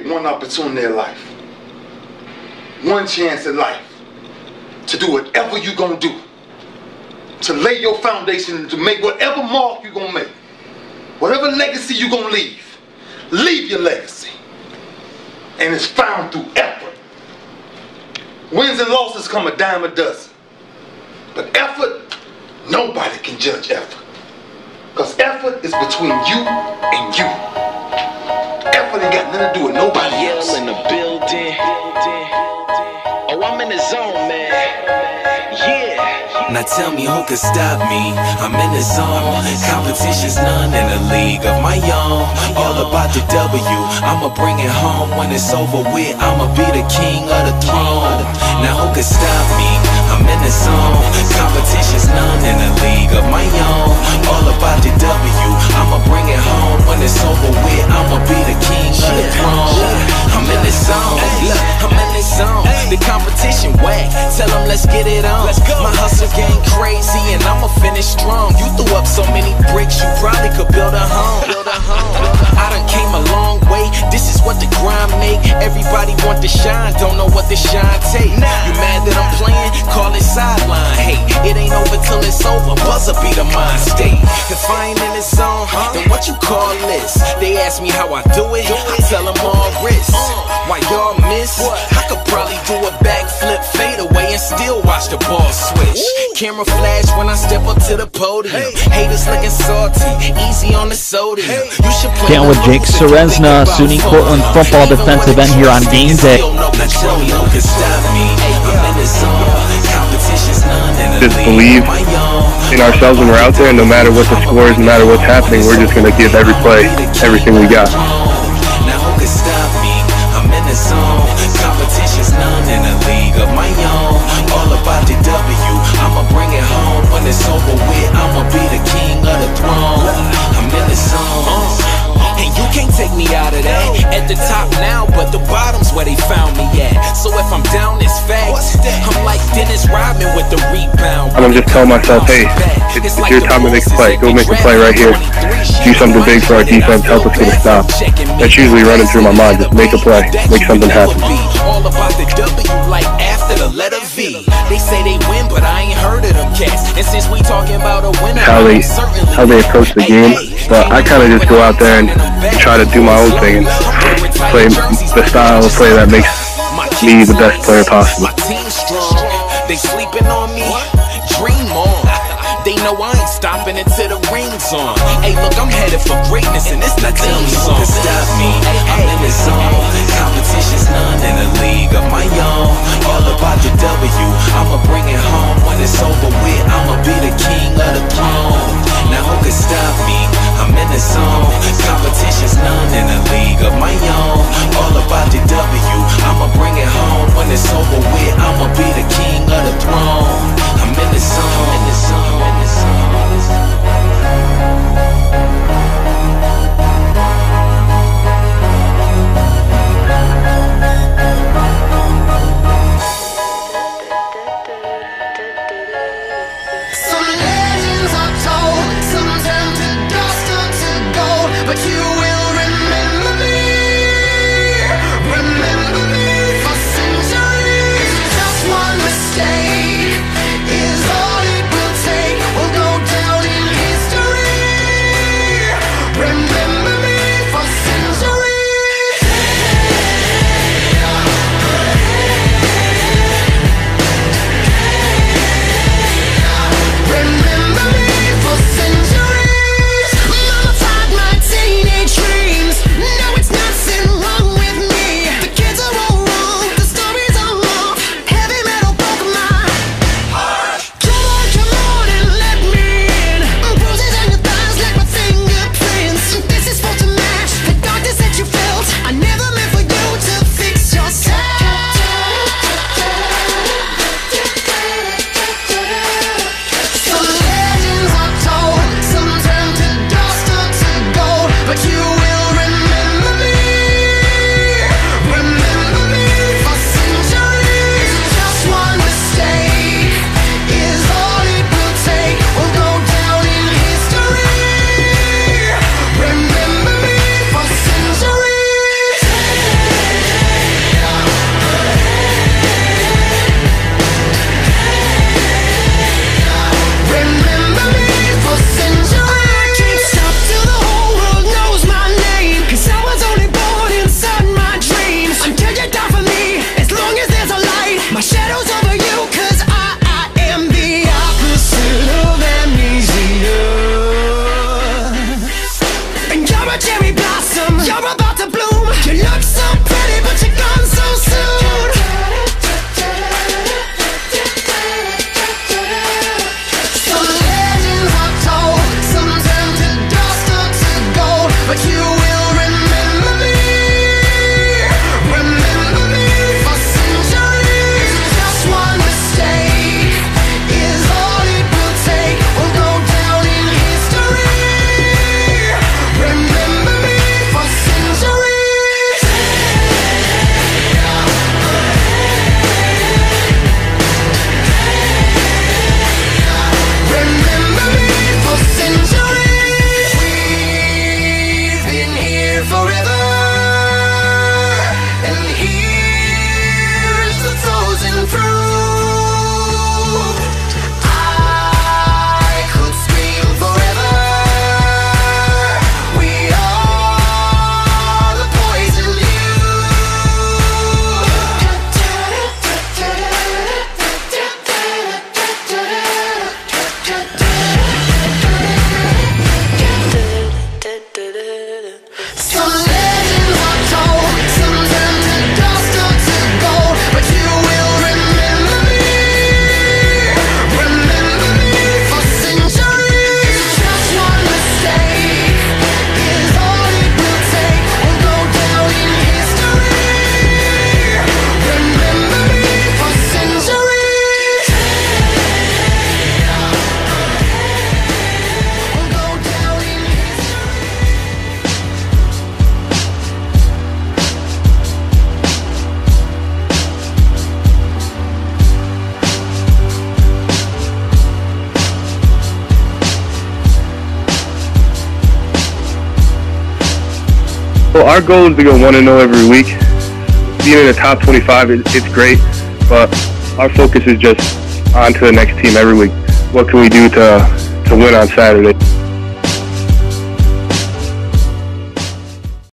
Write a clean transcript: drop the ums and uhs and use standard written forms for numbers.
one opportunity in life, one chance in life to do whatever you're gonna do, to lay your foundation, to make whatever mark you're gonna make, whatever legacy you're gonna leave your legacy. And it's found through effort. Wins and losses come a dime a dozen. But effort, nobody can judge effort. Because effort is between you and you. Effort ain't got nothing to do with nobody else. In the building. Oh, I'm in the zone, man. Yeah. Now tell me who could stop me. I'm in the zone. Competition's none in a league of my own. All about the W, I'ma bring it home. When it's over with, I'ma be the king of the throne. Now who could stop me? I'm in the zone. Competition's none in a league of my own. All about the W, I'ma bring it home. When it's over with, I'ma be the king of the throne. I'm in the zone. Look, I'm in the zone. The competition whack. Tell them let's get it on. My hustle game crazy and I'ma finish strong. You threw up so many bricks, you probably could build a home. I done came a long way. This is what the grind make. Everybody want to shine, don't know what the shine take. You mad that I'm playing? Call it sideline. Hey, it ain't over till it's over. Buzzer be the mind state. If I ain't in the zone, then what you call this? They ask me how I do it, I tell them all wrist. Why y'all miss? I could probably do a backflip, fade away, and still watch the ball switch. Camera flash when I step up to the podium. Haters looking salty, easy on the sodium. You should play down with Jake Ceresna, SUNY Cortland football defensive end here on game day. Just believe in ourselves when we're out there, and no matter what the score is, no matter what's happening, we're just going to give every play everything we got. Now who can stop me? I'm in the zone. Competition's none in a league of my own. All about the W, I'ma bring it home. When it's over with, I'ma be the king of the throne. I'm in the zone. And you can't take me out of that. At the top now, but the bottom's where they found me at. So if I'm down, it's facts. I'm like Dennis Rodman with the rebound. I'm just telling myself, hey, it's your time to make a play. Go make a play right here. Do something big for our defense. Help us get a stop. That's usually running through my mind. Just make a play. Make something happen. All about the W, like after the letter V. They say they win, but I ain't heard of them cats. And since we talking about a winner, how they approach the game. But I kind of just go out there and try to do my own thing and play the style of play that makes me the best player possible. My team's strong. They sleeping on me. Dream on. They know I ain't stopping until the ring's on. Hey, look, I'm headed for greatness, and it's not team song. Stop me, I'm in the zone. Competition's none in a league of my own. All about the W, I'ma bring it home. When it's over with, I'ma be the king of the throne. Now who can stop me? I'm in the zone. Competition's none in a league of my own. All about the W, I'ma bring it home. When it's over with, I'ma be the king of the throne. I'm in the zone, in the zone, in the zone. Is all it will take. Well, our goal is to go 1-0 every week. Being in the top 25, it's great, but our focus is just on to the next team every week. What can we do to win on Saturday?